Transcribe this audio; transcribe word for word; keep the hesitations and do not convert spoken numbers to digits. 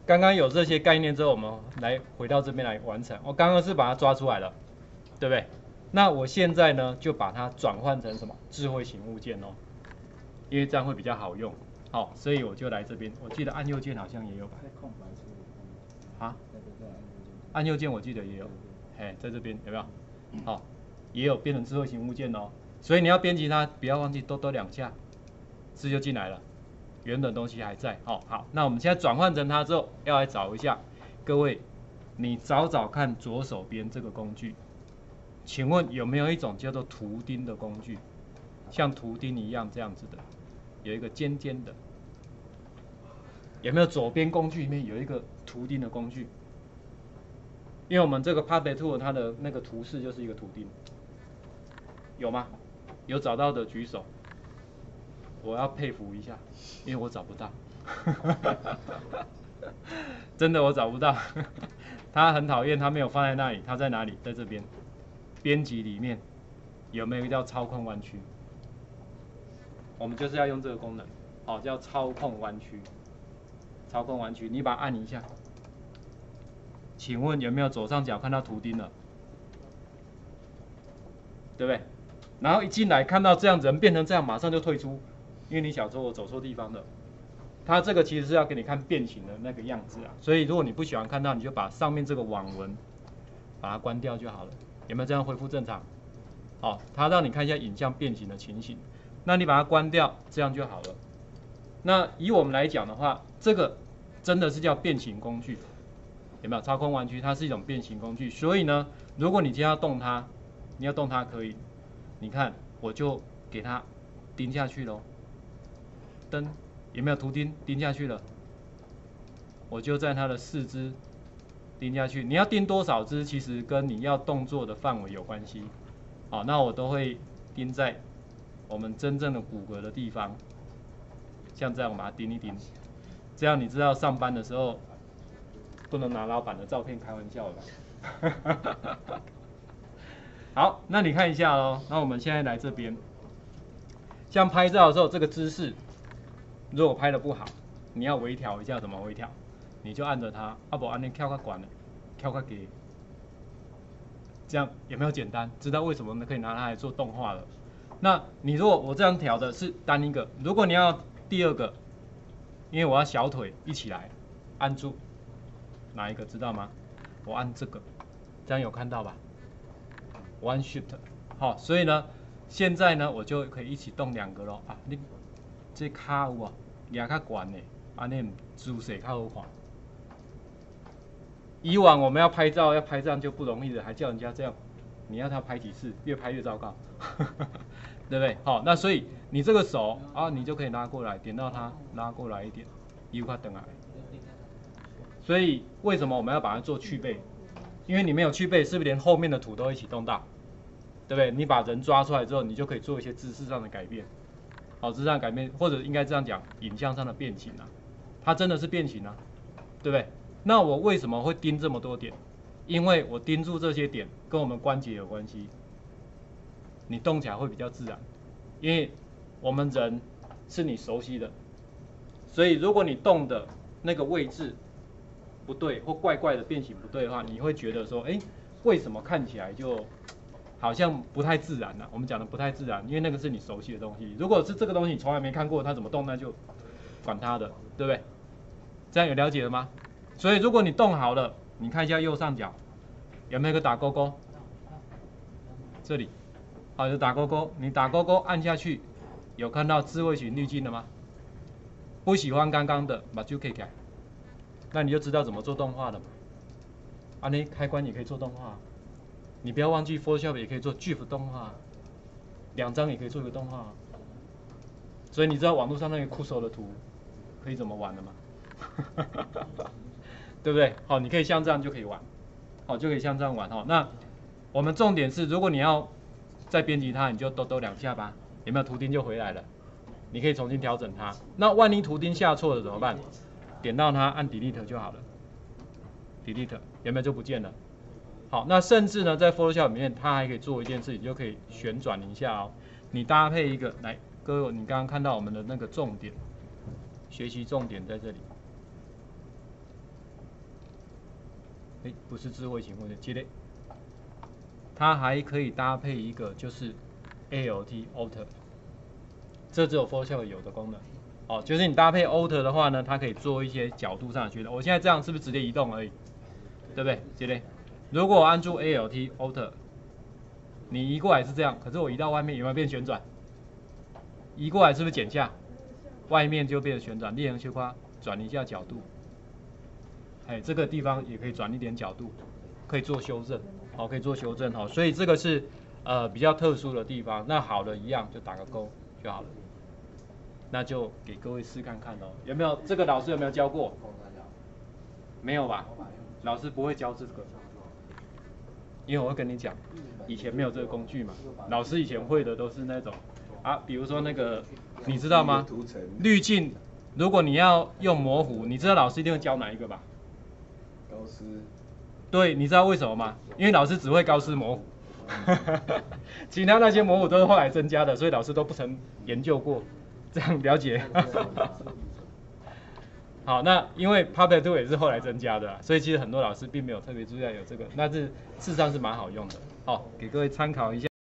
刚刚有这些概念之后，我们来回到这边来完成。我刚刚是把它抓出来了，对不对？那我现在呢，就把它转换成什么智慧型物件哦，因为这样会比较好用。好，所以我就来这边。我记得按右键好像也有吧？啊？按右键我记得也有，哎，在这边有没有？好，也有变成智慧型物件哦。所以你要编辑它，不要忘记多多两下，字就进来了。原本东西还在，好好，那我们现在转换成它之后，要来找一下，各位，你找找看左手边这个工具，请问有没有一种叫做图钉的工具，像图钉一样这样子的，有一个尖尖的，有没有左边工具里面有一个图钉的工具？因为我们这个 Puppet Tool 它的那个图示就是一个图钉，有吗？有找到的举手。我要佩服一下，因为我找不到，真的我找不到。他很讨厌，他没有放在那里，他在哪里？在这边，编辑里面有没有一个叫操控弯曲？我们就是要用这个功能，好，叫操控弯曲。操控弯曲，你把它按一下，请问有没有左上角看到图钉了？对不对？然后一进来看到这样人变成这样，马上就退出。因为你想说我走错地方了，它这个其实是要给你看变形的那个样子啊，所以如果你不喜欢看到，你就把上面这个网纹把它关掉就好了，有没有这样恢复正常？好，它让你看一下影像变形的情形，那你把它关掉，这样就好了。那以我们来讲的话，这个真的是叫变形工具，有没有？操控弯曲它是一种变形工具，所以呢，如果你今天要动它，你要动它可以，你看我就给它钉下去咯。灯有没有图钉钉下去了？我就在它的四肢钉下去。你要钉多少只，其实跟你要动作的范围有关系。好，那我都会钉在我们真正的骨骼的地方，像这样我把它钉一钉，这样你知道上班的时候不能拿老板的照片开玩笑了吧？好，那你看一下咯。那我们现在来这边，像拍照的时候这个姿势。如果拍的不好，你要微调一下，怎么微调？你就按着它，啊不，按你跳个管了，跳个给，这样有没有简单？知道为什么可以拿它来做动画了？那你如果我这样调的是单一个，如果你要第二个，因为我要小腿一起来，按住哪一个知道吗？我按这个，这样有看到吧？我按 Shift， 好，所以呢，现在呢我就可以一起动两个咯啊，你。这脚有啊，压较悬的，安尼姿势较好看。以往我们要拍照，要拍这样就不容易的，还叫人家这样，你要他拍几次，越拍越糟糕，对不对？好，那所以你这个手啊，你就可以拉过来，点到它，拉过来一点，又快等来。所以为什么我们要把它做去背？因为你没有去背，是不是连后面的图都一起动到？对不对？你把人抓出来之后，你就可以做一些姿势上的改变。好，姿势上改变，或者应该这样讲，影像上的变形啊，它真的是变形啊，对不对？那我为什么会盯这么多点？因为我盯住这些点跟我们关节有关系，你动起来会比较自然，因为我们人是你熟悉的，所以如果你动的那个位置不对或怪怪的变形不对的话，你会觉得说，哎，为什么看起来就好像不太自然啊，我们讲的不太自然，因为那个是你熟悉的东西。如果是这个东西你从来没看过，它怎么动，那就管它的，对不对？这样有了解了吗？所以如果你动好了，你看一下右上角有没有一个打勾勾？这里，好，有打勾勾，你打勾勾按下去，有看到智慧型滤镜了吗？不喜欢刚刚的，把就可以改，那你就知道怎么做动画了嘛。啊，那开关也可以做动画。你不要忘记 Photoshop 也可以做 GIF 动画，两张也可以做一个动画。所以你知道网络上那个酷手的图可以怎么玩的吗？对不对？好，你可以像这样就可以玩，好，就可以像这样玩哈。那我们重点是，如果你要再编辑它，你就抖抖两下吧，有没有图钉就回来了？你可以重新调整它。那万一图钉下错了怎么办？点到它按 Delete 就好了 ，Delete 有没有就不见了？好，那甚至呢，在 Photoshop 里面，它还可以做一件事情，就可以旋转一下哦。你搭配一个，来，各位，你刚刚看到我们的那个重点，学习重点在这里。 哎，不是智慧型混剪，接类，它还可以搭配一个就是 A L T Alter， 这只有 Photoshop 有的功能。哦，就是你搭配 Alter 的话呢，它可以做一些角度上的区分。我现在这样是不是直接移动而已？对不对？接类，如果我按住 A L T Alter， 你移过来是这样，可是我移到外面有没有变旋转？移过来是不是减下？外面就变成旋转，猎人切花转一下角度。哎，这个地方也可以转一点角度，可以做修正，好，可以做修正哈。所以这个是呃比较特殊的地方。那好的，一样就打个勾就好了。那就给各位试看看哦，有没有这个老师有没有教过？没有吧？老师不会教这个，因为我会跟你讲，以前没有这个工具嘛。老师以前会的都是那种啊，比如说那个，你知道吗？滤镜，如果你要用模糊，你知道老师一定会教哪一个吧？ 高斯。 对，你知道为什么吗？因为老师只会高斯模糊，其他那些模糊都是后来增加的，所以老师都不曾研究过，这样了解。好，那因为 Puppet two 也是后来增加的，所以其实很多老师并没有特别注意到有这个，那是事实上是蛮好用的。好，给各位参考一下。